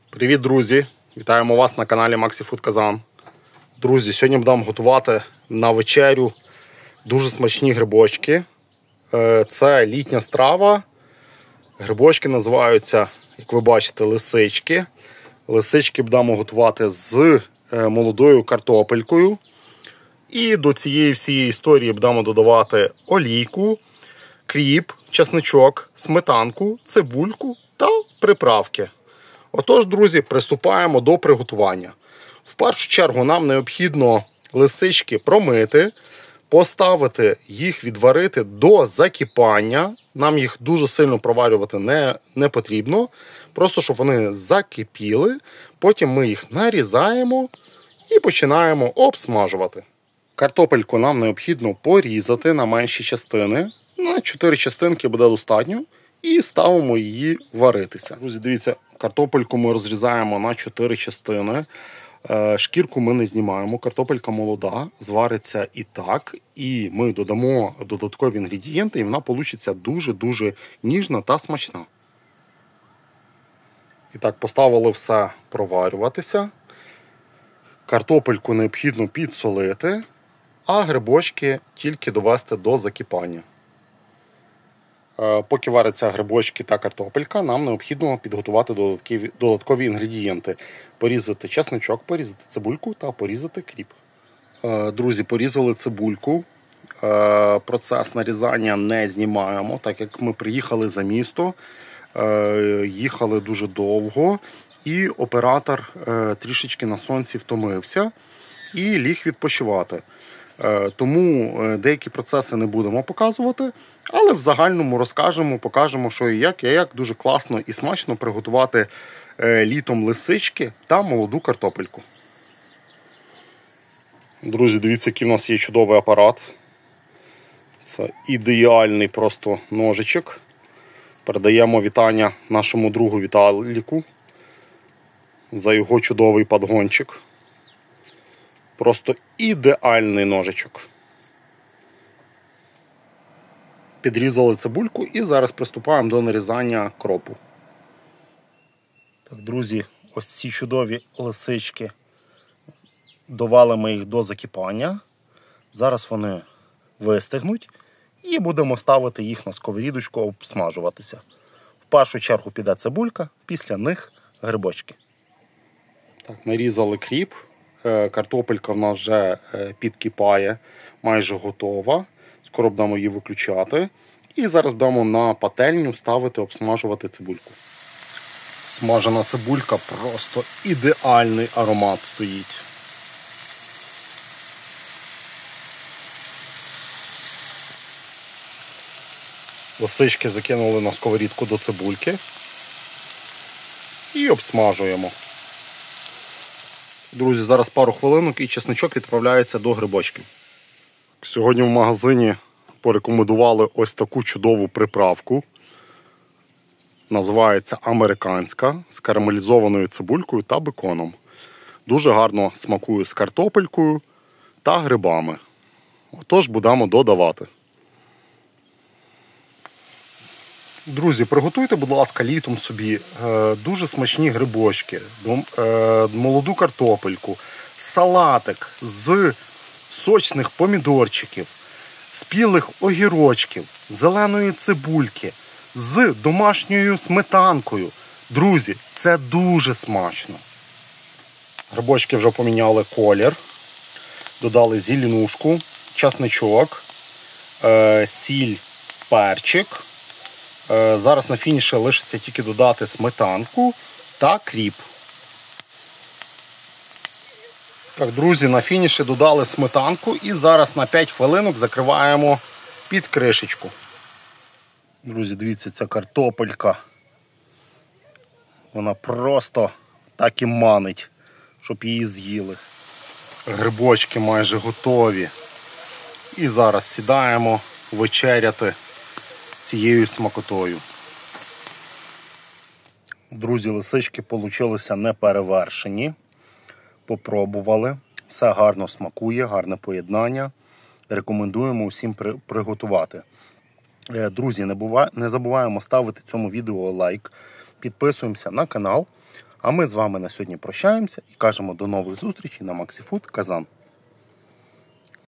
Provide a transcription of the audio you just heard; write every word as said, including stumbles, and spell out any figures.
Привіт, друзі! Вітаємо вас на каналі Maxi-Food Казан. Друзі, сьогодні будемо готувати на вечерю дуже смачні грибочки. Це літня страва. Грибочки називаються, як ви бачите, лисички. Лисички будемо готувати з молодою картопелькою. І до цієї всієї історії будемо додавати олійку, кріп, чесничок, сметанку, цибульку та приправки. Отож, друзі, приступаємо до приготування. В першу чергу нам необхідно лисички промити, поставити їх відварити до закипання. Нам їх дуже сильно проварювати не, не потрібно, просто щоб вони закипіли. Потім ми їх нарізаємо і починаємо обсмажувати. Картопельку нам необхідно порізати на менші частини. На чотири частинки буде достатньо. І ставимо її варитися. Друзі, дивіться, картопельку ми розрізаємо на чотири частини. Шкірку ми не знімаємо. Картопелька молода, звариться і так. І ми додамо додаткові інгредієнти, і вона вийде дуже-дуже ніжна та смачна. І так, поставили все проварюватися. Картопельку необхідно підсолити, а грибочки тільки довести до закипання. Поки варяться грибочки та картопелька, нам необхідно підготувати додаткові, додаткові інгредієнти. Порізати чесничок, порізати цибульку та порізати кріп. Друзі, порізали цибульку. Процес нарізання не знімаємо, так як ми приїхали за місто, їхали дуже довго, і оператор трішечки на сонці втомився і ліг відпочивати. Тому деякі процеси не будемо показувати, але в загальному розкажемо, покажемо, що і як, і як дуже класно і смачно приготувати літом лисички та молоду картопельку. Друзі, дивіться, який в нас є чудовий апарат. Це ідеальний просто ножичок. Передаємо вітання нашому другу Віталіку за його чудовий подгончик. Просто ідеальний ножичок. Підрізали цибульку і зараз приступаємо до нарізання кропу. Так, друзі, ось ці чудові лисички. Довели ми їх до закипання. Зараз вони вистигнуть і будемо ставити їх на сковорідочку обсмажуватися. В першу чергу піде цибулька, після них грибочки. Так, нарізали кріп. Картопелька в нас вже підкипає, майже готова. Скоро будемо її виключати. І зараз будемо на пательню ставити, обсмажувати цибульку. Смажена цибулька, просто ідеальний аромат стоїть. Лисички закинули на сковорідку до цибульки. І обсмажуємо. Друзі, зараз пару хвилинок і чесничок відправляється до грибочків. Сьогодні в магазині порекомендували ось таку чудову приправку. Називається американська, з карамелізованою цибулькою та беконом. Дуже гарно смакує з картопелькою та грибами. Отож, будемо додавати. Друзі, приготуйте, будь ласка, літом собі е, дуже смачні грибочки, е, молоду картопельку, салатик з сочних помідорчиків, спілих огірочків, зеленої цибульки, з домашньою сметанкою. Друзі, це дуже смачно. Грибочки вже поміняли колір, додали зеленушку, чесничок, е, сіль, перчик. Зараз на фініші лишиться тільки додати сметанку та кріп. Так, друзі, на фініші додали сметанку і зараз на п'ять хвилинок закриваємо під кришечку. Друзі, дивіться, ця картопелька. Вона просто так і манить, щоб її з'їли. Грибочки майже готові. І зараз сідаємо вечеряти цією смакотою. Друзі, лисички получилися неперевершені. Попробували. Все гарно смакує, гарне поєднання. Рекомендуємо усім приготувати. Друзі, не, бува... не забуваємо ставити цьому відео лайк. Підписуємося на канал. А ми з вами на сьогодні прощаємося і кажемо до нових зустрічей на MaxiFood Казан.